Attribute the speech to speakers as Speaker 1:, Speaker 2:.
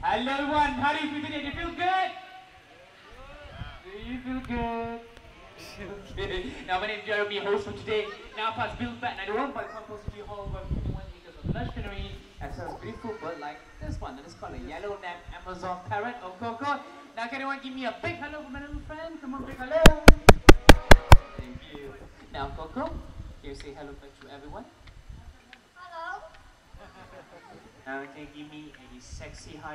Speaker 1: Hello everyone, how do you feel today? Do you feel good? Do you feel good? Okay. Now my name is Jeremy, host for today. Now past Bill Fat 91 by Compost City Hall, where 51 acres of lush greenery as well as beautiful bird like this one. That is called a yellow-necked Amazon parrot of Coco. Now can anyone give me a big hello from my little friend? Come on, big hello. Thank you. Now Coco, can you say hello back to everyone?
Speaker 2: Hello.
Speaker 1: Now can you give me a sexy high